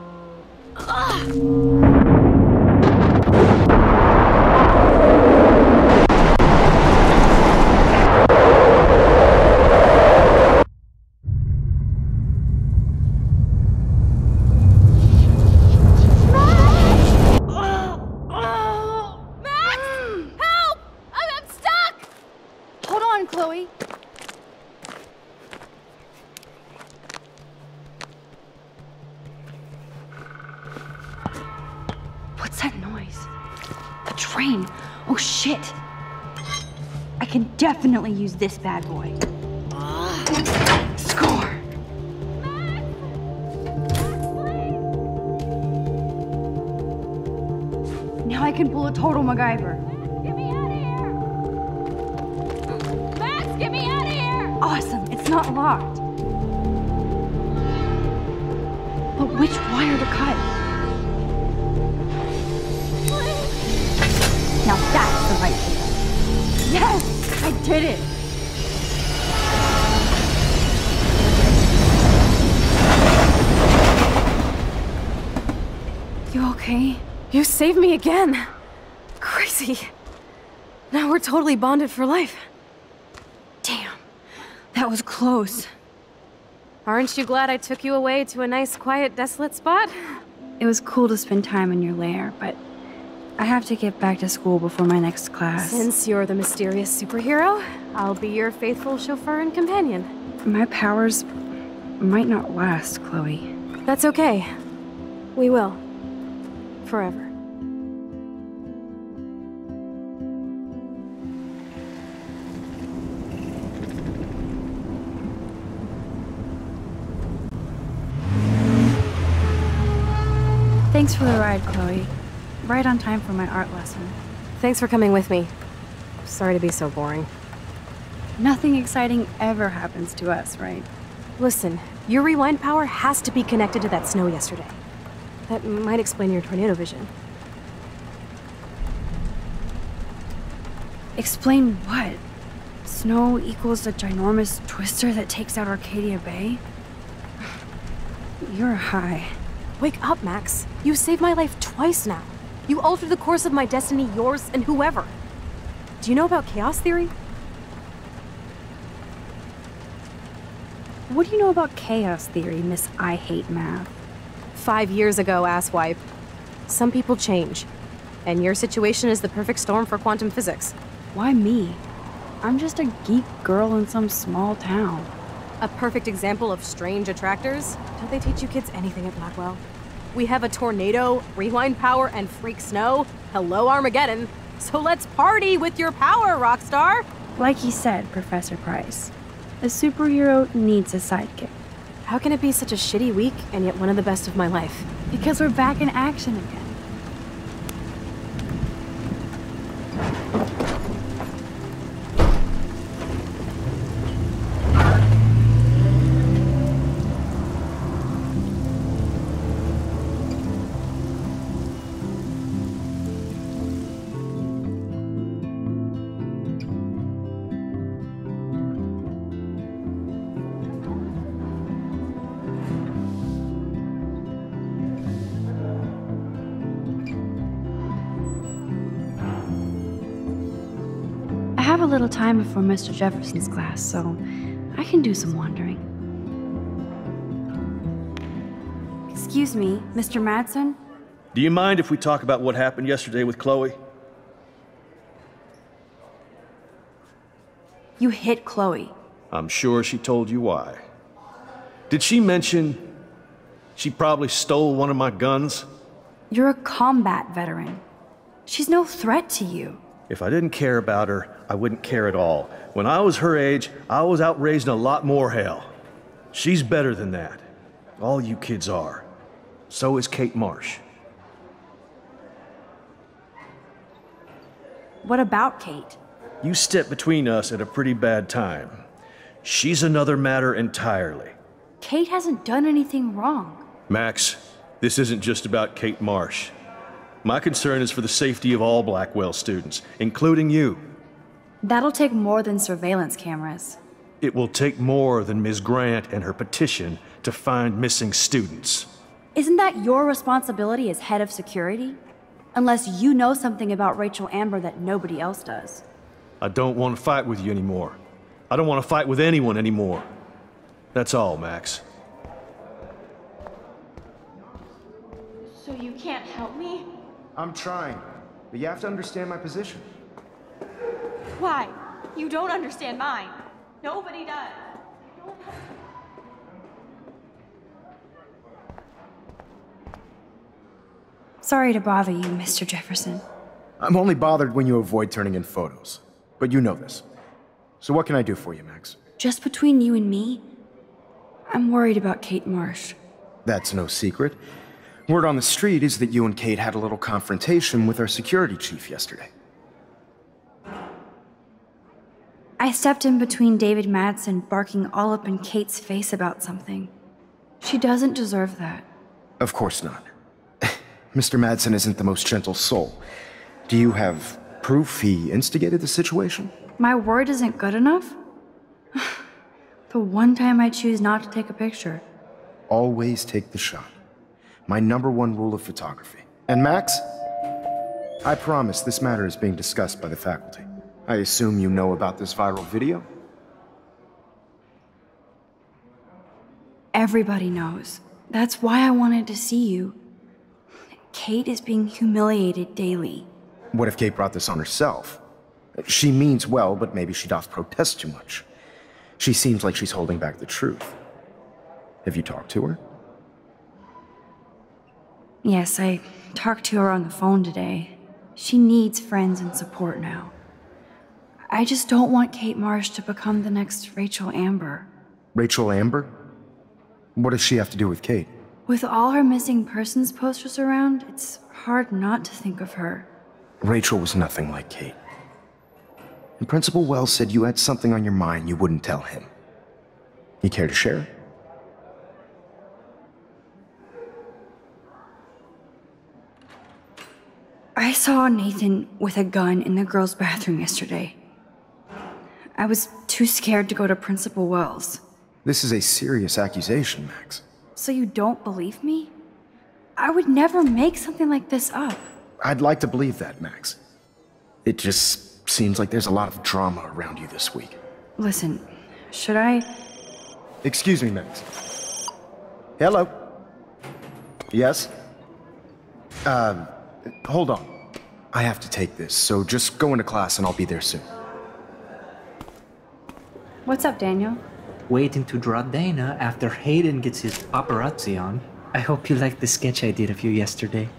What's that noise? The train. Oh shit. I can definitely use this bad boy. Score. Now I can pull a total MacGyver. Get me out of here! Max, get me out of here! Awesome. It's not locked. But which wire to cut? Now that's the right thing. Yes! I did it! You okay? You saved me again! Crazy. Now we're totally bonded for life. Damn. That was close. Aren't you glad I took you away to a nice, quiet, desolate spot? It was cool to spend time in your lair, but I have to get back to school before my next class. Since you're the mysterious superhero, I'll be your faithful chauffeur and companion. My powers might not last, Chloe. That's okay. We will. Forever. Thanks for the ride, Chloe. Right on time for my art lesson. Thanks for coming with me. Sorry to be so boring. Nothing exciting ever happens to us, right? Listen, your rewind power has to be connected to that snow yesterday. That might explain your tornado vision. Explain what? Snow equals a ginormous twister that takes out Arcadia Bay? You're high. Wake up, Max. You saved my life twice now. You altered the course of my destiny, yours, and whoever. Do you know about chaos theory? What do you know about chaos theory, Miss I Hate Math? 5 years ago, asswipe. Some people change. And your situation is the perfect storm for quantum physics. Why me? I'm just a geek girl in some small town. A perfect example of strange attractors? Don't they teach you kids anything at Blackwell? We have a tornado, rewind power, and freak snow. Hello, Armageddon. So let's party with your power, Rockstar! Like you said, Professor Price, a superhero needs a sidekick. How can it be such a shitty week and yet one of the best of my life? Because we're back in action again. I have a little time before Mr. Jefferson's class, so I can do some wandering. Excuse me, Mr. Madsen? Do you mind if we talk about what happened yesterday with Chloe? You hit Chloe. I'm sure she told you why. Did she mention she probably stole one of my guns? You're a combat veteran. She's no threat to you. If I didn't care about her, I wouldn't care at all. When I was her age, I was out raising a lot more hell. She's better than that. All you kids are. So is Kate Marsh. What about Kate? You stepped between us at a pretty bad time. She's another matter entirely. Kate hasn't done anything wrong. Max, this isn't just about Kate Marsh. My concern is for the safety of all Blackwell students, including you. That'll take more than surveillance cameras. It will take more than Ms. Grant and her petition to find missing students. Isn't that your responsibility as head of security? Unless you know something about Rachel Amber that nobody else does. I don't want to fight with you anymore. I don't want to fight with anyone anymore. That's all, Max. So you can't help me? I'm trying, but you have to understand my position. Why? You don't understand mine. Nobody does. Sorry to bother you, Mr. Jefferson. I'm only bothered when you avoid turning in photos. But you know this. So what can I do for you, Max? Just between you and me, I'm worried about Kate Marsh. That's no secret. Word on the street is that you and Kate had a little confrontation with our security chief yesterday. I stepped in between David Madsen barking all up in Kate's face about something. She doesn't deserve that. Of course not. Mr. Madsen isn't the most gentle soul. Do you have proof he instigated the situation? My word isn't good enough? The one time I choose not to take a picture. Always take the shot. My #1 rule of photography. And Max, I promise this matter is being discussed by the faculty. I assume you know about this viral video? Everybody knows. That's why I wanted to see you. Kate is being humiliated daily. What if Kate brought this on herself? She means well, but maybe she doth protest too much. She seems like she's holding back the truth. Have you talked to her? Yes, I talked to her on the phone today. She needs friends and support now. I just don't want Kate Marsh to become the next Rachel Amber. Rachel Amber? What does she have to do with Kate? With all her missing persons posters around, it's hard not to think of her. Rachel was nothing like Kate. And Principal Wells said you had something on your mind you wouldn't tell him. You care to share? I saw Nathan with a gun in the girls' bathroom yesterday. I was too scared to go to Principal Wells. This is a serious accusation, Max. So you don't believe me? I would never make something like this up. I'd like to believe that, Max. It just seems like there's a lot of drama around you this week. Listen, should I... Excuse me, Max. Hello? Yes? Hold on. I have to take this, so just go into class and I'll be there soon. What's up, Daniel? Waiting to draw Dana after Hayden gets his paparazzi on. I hope you liked the sketch I did of you yesterday.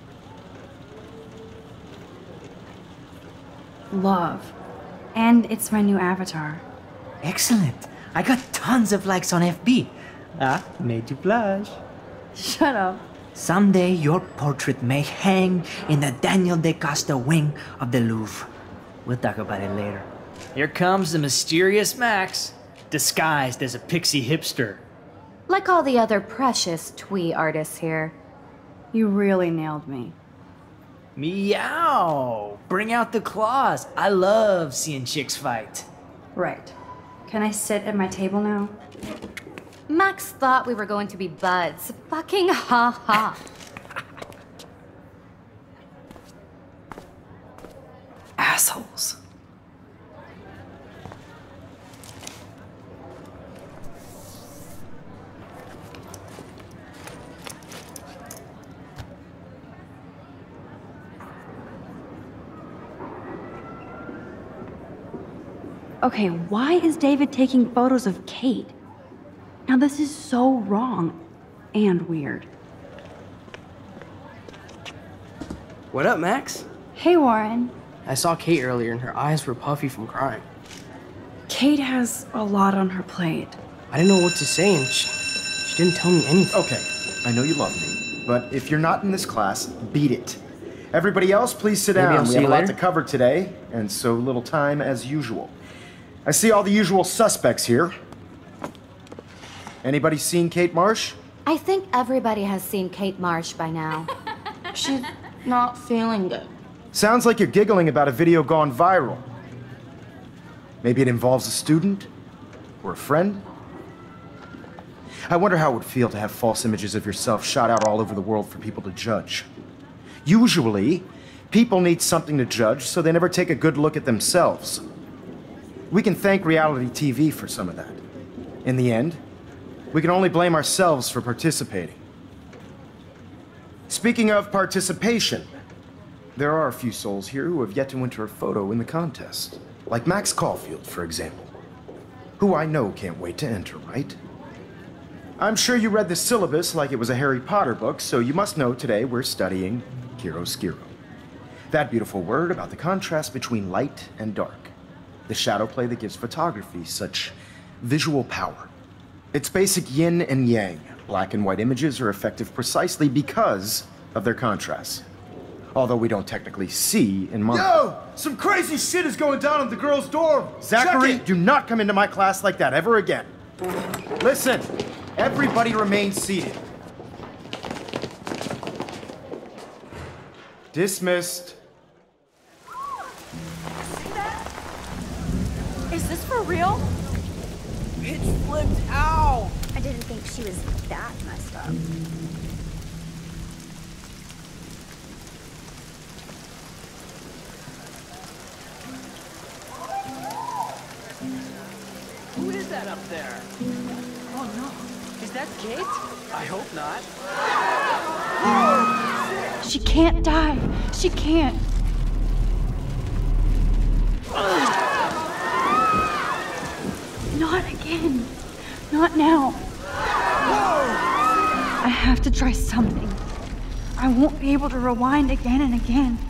Love. And it's my new avatar. Excellent. I got tons of likes on FB. Made you blush. Shut up. Someday your portrait may hang in the Daniel Da Costa wing of the Louvre. We'll talk about it later. Here comes the mysterious Max, disguised as a pixie hipster. Like all the other precious twee artists here. You really nailed me. Meow! Bring out the claws. I love seeing chicks fight. Right. Can I sit at my table now? Max thought we were going to be buds. Fucking ha-ha. Assholes. Okay, why is David taking photos of Kate? Now this is so wrong and weird. What up, Max? Hey, Warren. I saw Kate earlier and her eyes were puffy from crying. Kate has a lot on her plate. I didn't know what to say and she didn't tell me anything. Okay, I know you love me, but if you're not in this class, beat it. Everybody else, please sit down. We have a lot to cover today, and so little time as usual. I see all the usual suspects here. Anybody seen Kate Marsh? I think everybody has seen Kate Marsh by now. She's not feeling good. Sounds like you're giggling about a video gone viral. Maybe it involves a student? Or a friend? I wonder how it would feel to have false images of yourself shot out all over the world for people to judge. Usually, people need something to judge, so they never take a good look at themselves. We can thank reality TV for some of that. In the end, we can only blame ourselves for participating. Speaking of participation, there are a few souls here who have yet to enter a photo in the contest. Like Max Caulfield, for example. Who I know can't wait to enter, right? I'm sure you read the syllabus like it was a Harry Potter book, so you must know today we're studying chiaroscuro. That beautiful word about the contrast between light and dark. The shadow play that gives photography such visual power. It's basic yin and yang. Black and white images are effective precisely because of their contrast. Although we don't technically see in mono. Yo! Some crazy shit is going down in the girls' dorm! Zachary, do not come into my class like that ever again. Listen, everybody remain seated. Dismissed. Is this for real? It flipped out! I didn't think she was that messed up. Who is that up there? Oh no. Is that Kate? I hope not. She can't die. She can't. Not again. Not now. I have to try something. I won't be able to rewind again and again.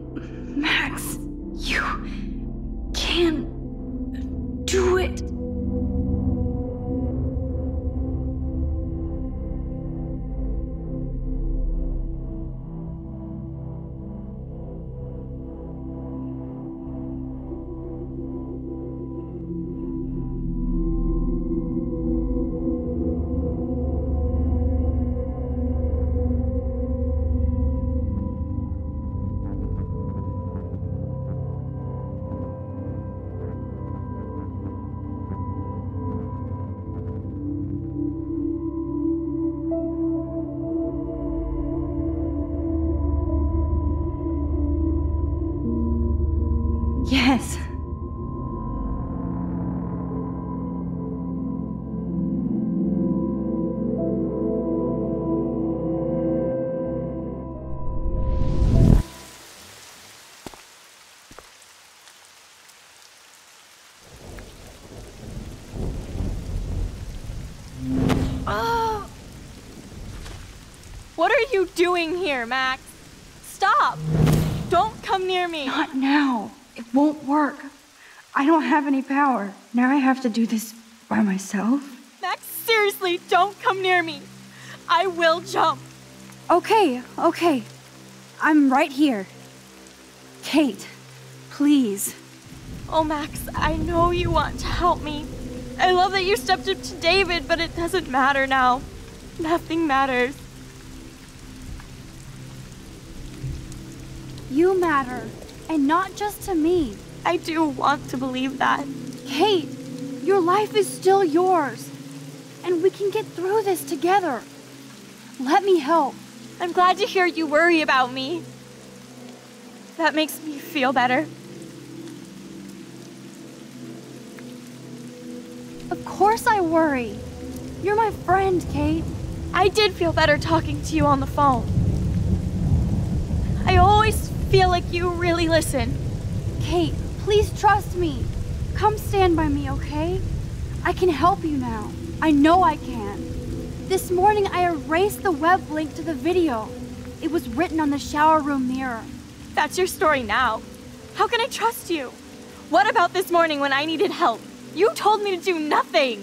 Max, you can do it. Yes. Oh! What are you doing here, Max? Stop! Don't come near me! Not now. It won't work. I don't have any power. Now I have to do this by myself. Max, seriously, don't come near me. I will jump. Okay. I'm right here. Kate, please. Oh, Max, I know you want to help me. I love that you stepped up to David, but it doesn't matter now. Nothing matters. You matter, and not just to me. I do want to believe that. Kate, your life is still yours, and we can get through this together. Let me help. I'm glad to hear you worry about me. That makes me feel better. Of course I worry. You're my friend, Kate. I did feel better talking to you on the phone. I always feel like you really listen. Kate, please trust me. Come stand by me, okay? I can help you now. I know I can. This morning I erased the web link to the video. It was written on the shower room mirror. That's your story now. How can I trust you? What about this morning when I needed help? You told me to do nothing.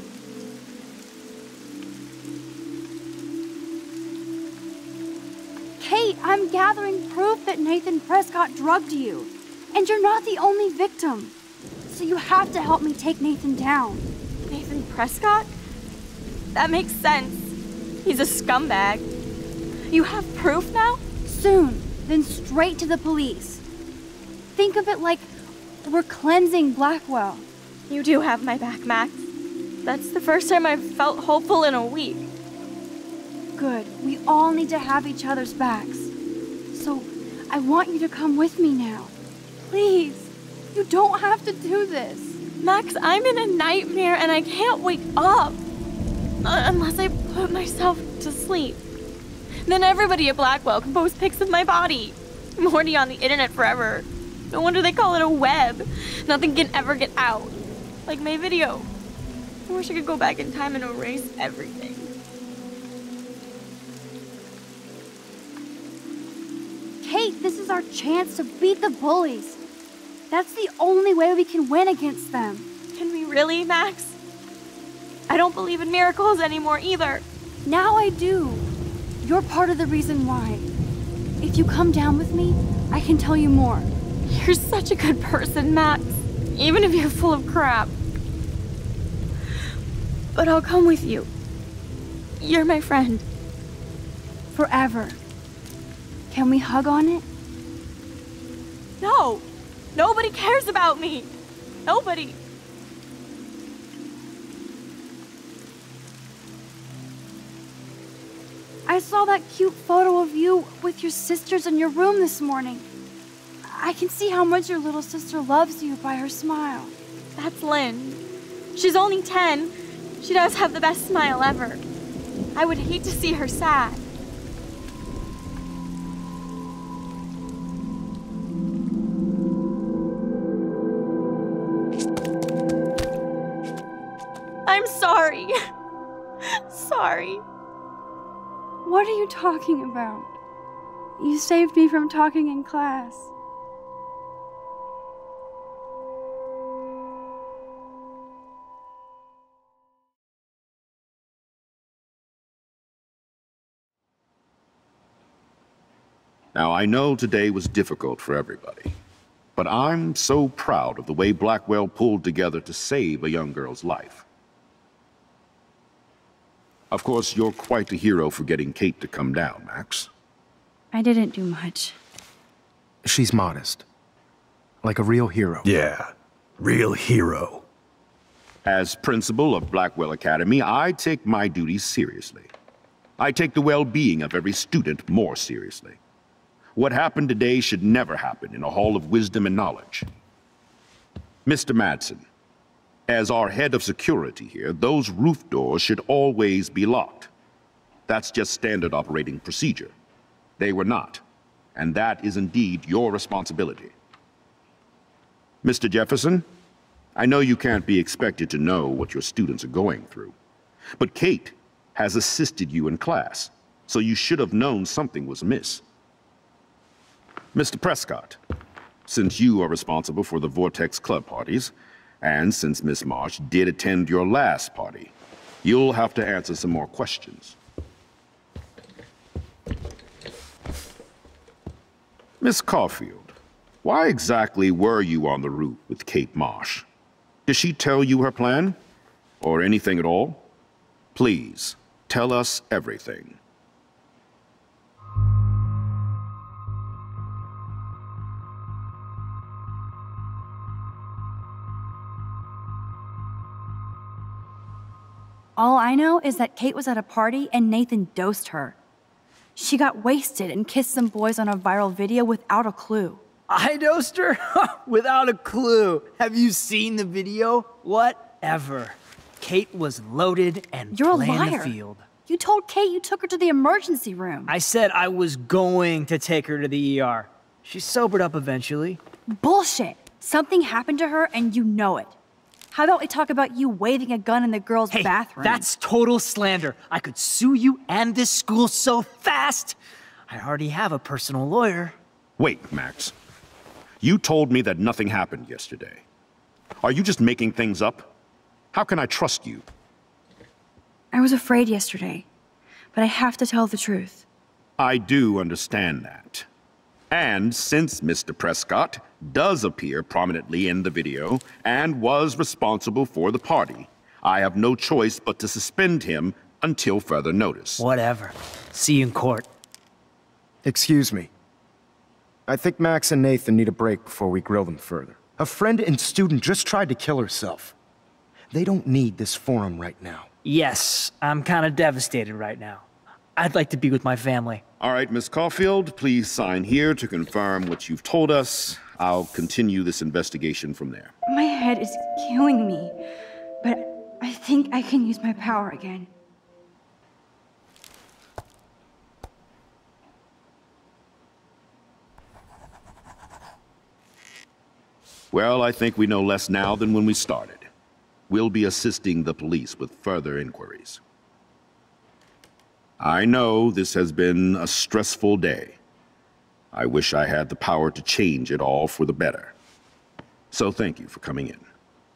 Kate, I'm gathering proof that Nathan Prescott drugged you. And you're not the only victim. So you have to help me take Nathan down. Nathan Prescott? That makes sense. He's a scumbag. You have proof now? Soon, then straight to the police. Think of it like we're cleansing Blackwell. You do have my back, Max. That's the first time I've felt hopeful in a week. Good. We all need to have each other's backs. So, I want you to come with me now. Please. You don't have to do this. Max, I'm in a nightmare and I can't wake up. Unless I put myself to sleep. Then everybody at Blackwell can post pics of my body. I'm already on the internet forever. No wonder they call it a web. Nothing can ever get out. Like my video. I wish I could go back in time and erase everything. Kate, this is our chance to beat the bullies. That's the only way we can win against them. Can we really, Max? I don't believe in miracles anymore either. Now I do. You're part of the reason why. If you come down with me, I can tell you more. You're such a good person, Max. Even if you're full of crap. But I'll come with you. You're my friend. Forever. Can we hug on it? No! Nobody cares about me! Nobody! I saw that cute photo of you with your sisters in your room this morning. I can see how much your little sister loves you by her smile. That's Lynn. She's only 10. She does have the best smile ever. I would hate to see her sad. I'm sorry. Sorry. What are you talking about? You saved me from talking in class. Now, I know today was difficult for everybody, but I'm so proud of the way Blackwell pulled together to save a young girl's life. Of course, you're quite the hero for getting Kate to come down, Max. I didn't do much. She's modest. Like a real hero. Yeah, real hero. As principal of Blackwell Academy, I take my duties seriously. I take the well-being of every student more seriously. What happened today should never happen in a hall of wisdom and knowledge. Mr. Madsen, as our head of security here, those roof doors should always be locked. That's just standard operating procedure. They were not, and that is indeed your responsibility. Mr. Jefferson, I know you can't be expected to know what your students are going through, but Kate has assisted you in class, so you should have known something was amiss. Mr. Prescott, since you are responsible for the Vortex Club parties, and since Miss Marsh did attend your last party, you'll have to answer some more questions. Miss Caulfield, why exactly were you on the roof with Kate Marsh? Did she tell you her plan? Or anything at all? Please, tell us everything. All I know is that Kate was at a party and Nathan dosed her. She got wasted and kissed some boys on a viral video without a clue. I dosed her? Without a clue. Have you seen the video? Whatever. Kate was loaded and You're a playing liar. the field. You told Kate you took her to the emergency room. I said I was going to take her to the ER. She sobered up eventually. Bullshit. Something happened to her and you know it. How about we talk about you waving a gun in the girls' bathroom? That's total slander. I could sue you and this school so fast. I already have a personal lawyer. Wait, Max. You told me that nothing happened yesterday. Are you just making things up? How can I trust you? I was afraid yesterday, but I have to tell the truth. I do understand that. And since Mr. Prescott does appear prominently in the video and was responsible for the party, I have no choice but to suspend him until further notice. Whatever. See you in court. Excuse me. I think Max and Nathan need a break before we grill them further. A friend and student just tried to kill herself. They don't need this forum right now. Yes, I'm kind of devastated right now. I'd like to be with my family. All right, Miss Caulfield, please sign here to confirm what you've told us. I'll continue this investigation from there. My head is killing me, but I think I can use my power again. Well, I think we know less now than when we started. We'll be assisting the police with further inquiries. I know this has been a stressful day. I wish I had the power to change it all for the better. So thank you for coming in.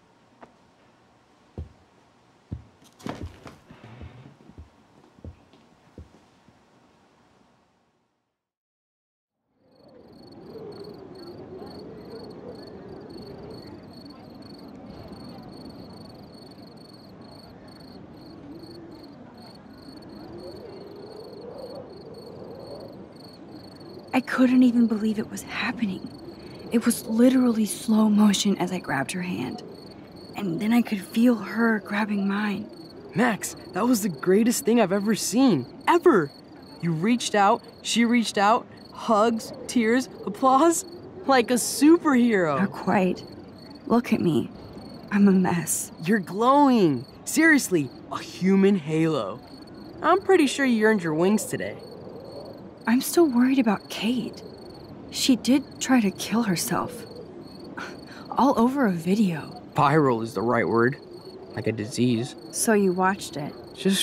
I couldn't even believe it was happening. It was literally slow motion as I grabbed her hand. And then I could feel her grabbing mine. Max, that was the greatest thing I've ever seen. Ever! You reached out, she reached out, hugs, tears, applause. Like a superhero. Not quite. Look at me. I'm a mess. You're glowing. Seriously, a human halo. I'm pretty sure you earned your wings today. I'm still worried about Kate. She did try to kill herself. All over a video. Viral is the right word. Like a disease. So you watched it? Just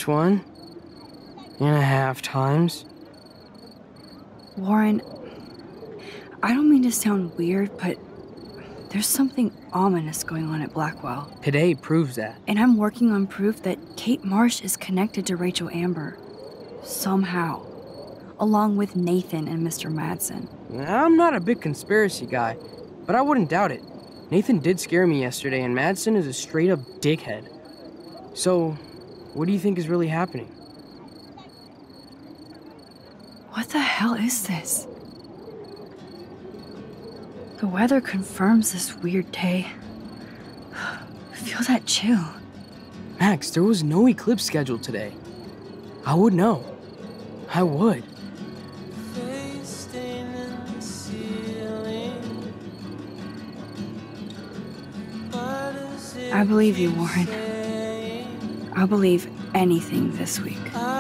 1.5 times. Warren, I don't mean to sound weird, but there's something ominous going on at Blackwell. Today proves that. And I'm working on proof that Kate Marsh is connected to Rachel Amber. Somehow. along with Nathan and Mr. Madsen. I'm not a big conspiracy guy, but I wouldn't doubt it. Nathan did scare me yesterday, and Madsen is a straight-up dickhead. So, what do you think is really happening? What the hell is this? The weather confirms this weird day. Feel that chill. Max, there was no eclipse scheduled today. I would know. I would. I believe you, Warren. I'll believe anything this week.